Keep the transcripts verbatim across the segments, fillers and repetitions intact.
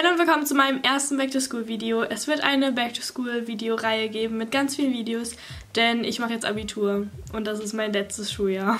Hallo und willkommen zu meinem ersten Back-to-School-Video. Es wird eine Back-to-School-Video-Reihe geben mit ganz vielen Videos, denn ich mache jetzt Abitur und das ist mein letztes Schuljahr.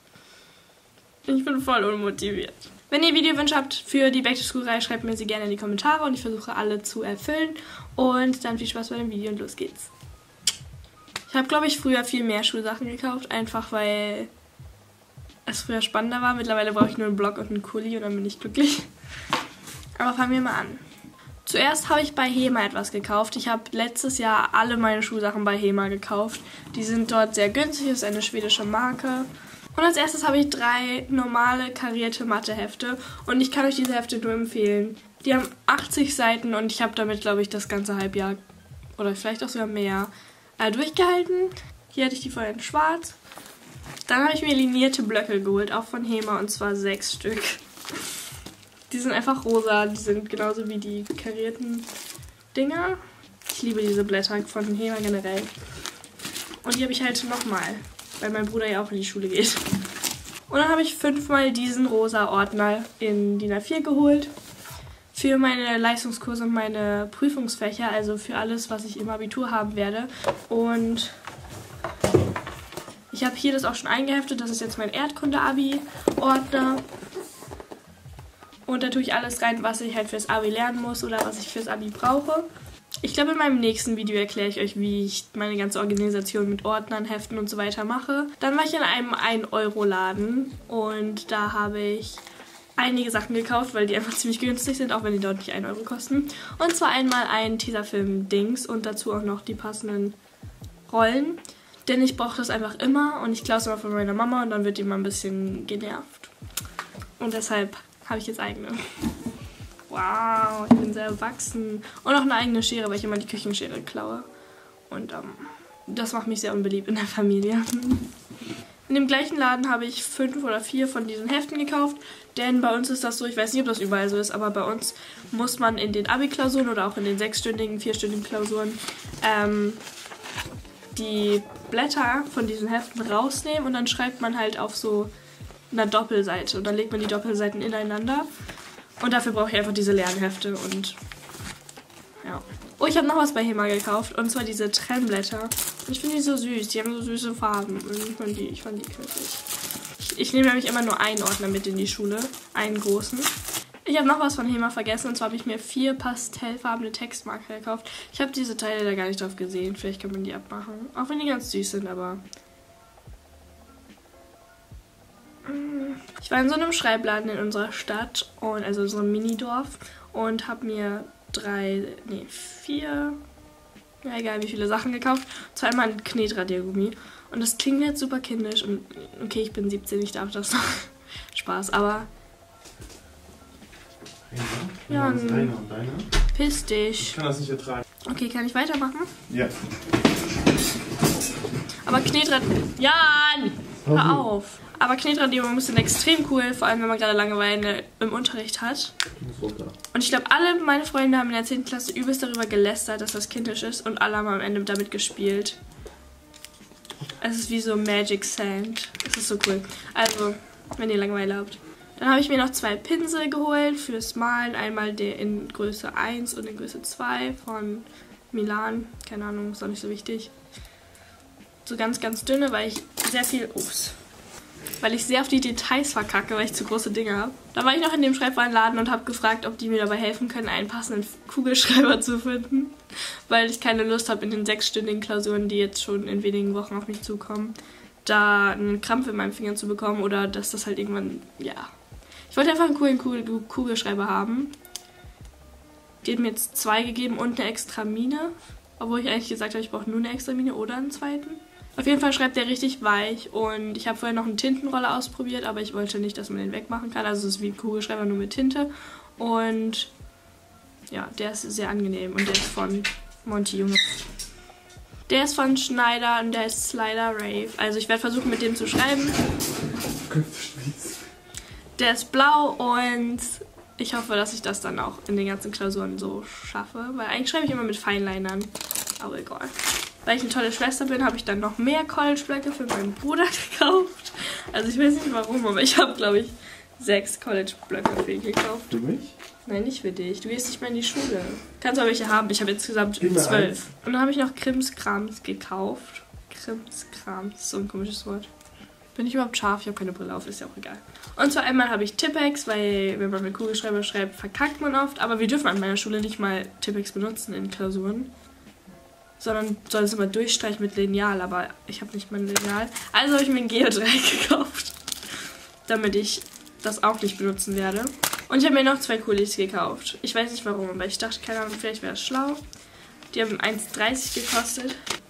Ich bin voll unmotiviert. Wenn ihr Videowünsche habt für die Back-to-School-Reihe, schreibt mir sie gerne in die Kommentare und ich versuche alle zu erfüllen. Und dann viel Spaß bei dem Video und los geht's. Ich habe, glaube ich, früher viel mehr Schulsachen gekauft, einfach weil es früher spannender war. Mittlerweile brauche ich nur einen Block und einen Kuli und dann bin ich glücklich. Aber fangen wir mal an. Zuerst habe ich bei HEMA etwas gekauft. Ich habe letztes Jahr alle meine Schulsachen bei HEMA gekauft. Die sind dort sehr günstig, das ist eine schwedische Marke. Und als erstes habe ich drei normale karierte Mathehefte und ich kann euch diese Hefte nur empfehlen. Die haben achtzig Seiten und ich habe damit, glaube ich, das ganze Halbjahr oder vielleicht auch sogar mehr äh, durchgehalten. Hier hatte ich die vorher in schwarz. Dann habe ich mir linierte Blöcke geholt, auch von HEMA, und zwar sechs Stück. Die sind einfach rosa, die sind genauso wie die karierten Dinger. Ich liebe diese Blätter von HEMA generell. Und die habe ich halt nochmal, weil mein Bruder ja auch in die Schule geht. Und dann habe ich fünfmal diesen rosa Ordner in D I N A vier geholt. Für meine Leistungskurse und meine Prüfungsfächer, also für alles, was ich im Abitur haben werde. Und ich habe hier das auch schon eingeheftet, das ist jetzt mein Erdkunde-Abi-Ordner. Und da tue ich alles rein, was ich halt fürs Abi lernen muss oder was ich fürs Abi brauche. Ich glaube, in meinem nächsten Video erkläre ich euch, wie ich meine ganze Organisation mit Ordnern, Heften und so weiter mache. Dann war ich in einem ein Euro Laden und da habe ich einige Sachen gekauft, weil die einfach ziemlich günstig sind, auch wenn die dort nicht ein Euro kosten. Und zwar einmal ein Tesafilm-Dings und dazu auch noch die passenden Rollen. Denn ich brauche das einfach immer und ich klaue es immer von meiner Mama und dann wird die mal ein bisschen genervt. Und deshalb habe ich jetzt eigene. Wow, ich bin sehr erwachsen. Und auch eine eigene Schere, weil ich immer die Küchenschere klaue. Und ähm, das macht mich sehr unbeliebt in der Familie. In dem gleichen Laden habe ich fünf oder vier von diesen Heften gekauft. Denn bei uns ist das so, ich weiß nicht, ob das überall so ist, aber bei uns muss man in den Abi-Klausuren oder auch in den sechsstündigen, vierstündigen Klausuren ähm, die Blätter von diesen Heften rausnehmen und dann schreibt man halt auf so einer Doppelseite und dann legt man die Doppelseiten ineinander und dafür brauche ich einfach diese leeren Hefte und ja. Oh, ich habe noch was bei HEMA gekauft und zwar diese Trennblätter. Ich finde die so süß, die haben so süße Farben und ich fand die, ich fand die knuffig. Ich, ich nehme nämlich immer nur einen Ordner mit in die Schule, einen großen. Ich habe noch was von HEMA vergessen und zwar habe ich mir vier pastellfarbene Textmarker gekauft. Ich habe diese Teile da gar nicht drauf gesehen, vielleicht kann man die abmachen, auch wenn die ganz süß sind, aber ich war in so einem Schreibladen in unserer Stadt, und also so einem Minidorf, und habe mir drei, nee, vier, ja egal wie viele Sachen gekauft. Zweimal ein Knetradiergummi. Und das klingt jetzt super kindisch und okay, ich bin siebzehn, ich darf das noch. Spaß, aber ja, ja, und deine und deine. Piss dich. Ich kann das nicht ertragen. Okay, kann ich weitermachen? Ja. Aber Knetrad... Jan! Hör auf! Aber Knetradiergummi sind extrem cool, vor allem wenn man gerade Langeweile im Unterricht hat. Und ich glaube, alle meine Freunde haben in der zehnten Klasse übelst darüber gelästert, dass das kindisch ist und alle haben am Ende damit gespielt. Es ist wie so Magic Sand. Das ist so cool. Also, wenn ihr Langeweile habt. Dann habe ich mir noch zwei Pinsel geholt fürs Malen. Einmal der in Größe eins und in Größe zwei von Milan. Keine Ahnung, ist auch nicht so wichtig. So ganz, ganz dünne, weil ich sehr viel... Ups. Weil ich sehr auf die Details verkacke, weil ich zu große Dinge habe. Da war ich noch in dem Schreibwarenladen und habe gefragt, ob die mir dabei helfen können, einen passenden Kugelschreiber zu finden. Weil ich keine Lust habe, in den sechsstündigen Klausuren, die jetzt schon in wenigen Wochen auf mich zukommen, da einen Krampf in meinen Fingern zu bekommen oder dass das halt irgendwann, ja. Ich wollte einfach einen coolen Kugel Kugelschreiber haben. Die hat mir jetzt zwei gegeben und eine extra Mine. Obwohl ich eigentlich gesagt habe, ich brauche nur eine extra Mine oder einen zweiten. Auf jeden Fall schreibt der richtig weich und ich habe vorher noch einen Tintenroller ausprobiert, aber ich wollte nicht, dass man den wegmachen kann. Also es ist wie ein Kugelschreiber, nur mit Tinte. Und ja, der ist sehr angenehm und der ist von Monty Junge. Der ist von Schneider und der ist Slider Rave. Also ich werde versuchen, mit dem zu schreiben. Der ist blau und ich hoffe, dass ich das dann auch in den ganzen Klausuren so schaffe. Weil eigentlich schreibe ich immer mit Feinlinern. Aber egal. Weil ich eine tolle Schwester bin, habe ich dann noch mehr College-Blöcke für meinen Bruder gekauft. Also ich weiß nicht warum, aber ich habe, glaube ich, sechs College-Blöcke für ihn gekauft. Für mich? Nein, nicht für dich. Du gehst nicht mehr in die Schule. Kannst aber welche haben. Ich habe insgesamt Immer zwölf. eins. Und dann habe ich noch Krimskrams gekauft. Krimskrams, so ein komisches Wort. Bin ich überhaupt scharf? Ich habe keine Brille auf, ist ja auch egal. Und zwar einmal habe ich Tippex, weil wenn man mit Kugelschreiber schreibt, verkackt man oft. Aber wir dürfen an meiner Schule nicht mal Tippex benutzen in Klausuren. Sondern soll es immer durchstreichen mit Lineal, aber ich habe nicht mal ein Lineal. Also habe ich mir ein Geodreieck gekauft, damit ich das auch nicht benutzen werde. Und ich habe mir noch zwei Kulis gekauft. Ich weiß nicht warum, aber ich dachte, keine Ahnung, vielleicht wäre es schlau. Die haben eins dreißig gekostet.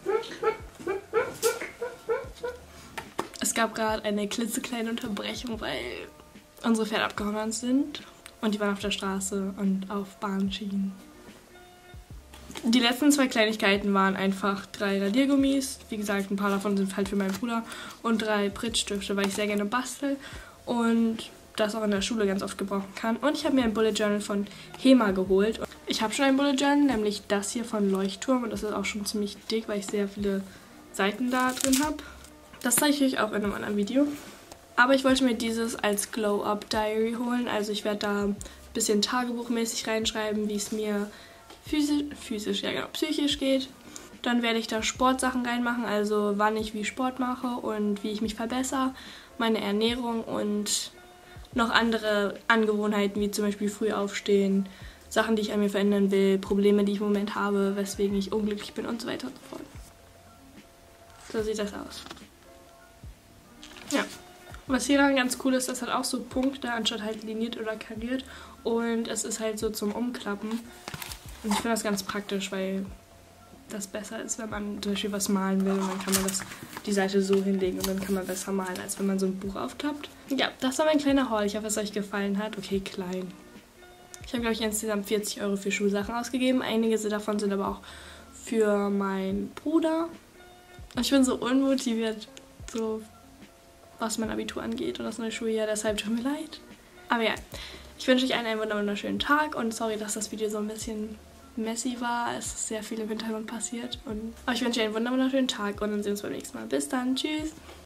Es gab gerade eine klitzekleine Unterbrechung, weil unsere Pferde abgehauen sind. Und die waren auf der Straße und auf Bahnschienen. Die letzten zwei Kleinigkeiten waren einfach drei Radiergummis. Wie gesagt, ein paar davon sind halt für meinen Bruder. Und drei Pritzstifte, weil ich sehr gerne bastel. Und das auch in der Schule ganz oft gebrauchen kann. Und ich habe mir ein Bullet Journal von Hema geholt. Ich habe schon ein Bullet Journal, nämlich das hier von Leuchtturm. Und das ist auch schon ziemlich dick, weil ich sehr viele Seiten da drin habe. Das zeige ich euch auch in einem anderen Video. Aber ich wollte mir dieses als Glow-Up-Diary holen. Also ich werde da ein bisschen tagebuchmäßig reinschreiben, wie es mir physisch, physisch, ja genau, psychisch geht. Dann werde ich da Sportsachen reinmachen, also wann ich wie Sport mache und wie ich mich verbessere, meine Ernährung und noch andere Angewohnheiten, wie zum Beispiel früh aufstehen, Sachen, die ich an mir verändern will, Probleme, die ich im Moment habe, weswegen ich unglücklich bin und so weiter und so fort. So sieht das aus. Ja. Was hier dann ganz cool ist, das hat auch so Punkte, anstatt halt liniert oder kariert. Und es ist halt so zum Umklappen. Und ich finde das ganz praktisch, weil das besser ist, wenn man zum Beispiel was malen will. Und dann kann man das, die Seite so hinlegen und dann kann man besser malen, als wenn man so ein Buch aufklappt. Ja, das war mein kleiner Haul. Ich hoffe, es euch gefallen hat. Okay, klein. Ich habe, glaube ich, insgesamt vierzig Euro für Schulsachen ausgegeben. Einige davon sind aber auch für meinen Bruder. Und ich bin so unmotiviert, so was mein Abitur angeht und das neue Schuljahr. Deshalb tut mir leid. Aber ja, ich wünsche euch allen einen wunderschönen Tag und sorry, dass das Video so ein bisschen messy war. Es ist sehr viel im Hintergrund passiert. Und aber ich wünsche euch einen wunderschönen Tag und dann sehen wir uns beim nächsten Mal. Bis dann. Tschüss.